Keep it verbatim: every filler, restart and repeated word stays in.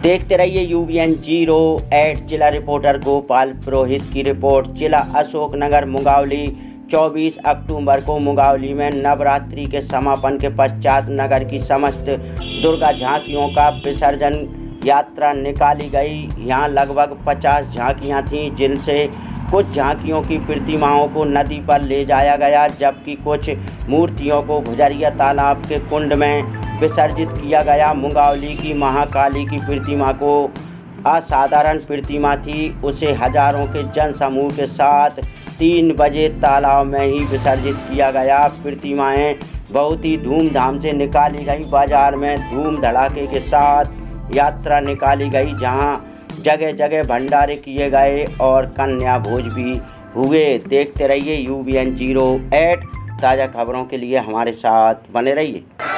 देखते रहिए U B N zero eight. जिला रिपोर्टर गोपाल पुरोहित की रिपोर्ट। जिला अशोकनगर मुंगावली चौबीस अक्टूबर को मुंगावली में नवरात्रि के समापन के पश्चात नगर की समस्त दुर्गा झांकियों का विसर्जन यात्रा निकाली गई। यहाँ लगभग पचास झांकियाँ थीं, जिनसे कुछ झांकियों की प्रतिमाओं को नदी पर ले जाया गया, जबकि कुछ मूर्तियों को गुजरिया तालाब के कुंड में विसर्जित किया गया। मुंगावली की महाकाली की प्रतिमा को असाधारण प्रतिमा थी, उसे हजारों के जनसमूह के साथ तीन बजे तालाब में ही विसर्जित किया गया। प्रतिमाएं बहुत ही धूमधाम से निकाली गई। बाजार में धूम धड़ाके के साथ यात्रा निकाली गई, जहां जगह जगह भंडारे किए गए और कन्या भोज भी हुए। देखते रहिए U B N zero eight. ताज़ा खबरों के लिए हमारे साथ बने रहिए।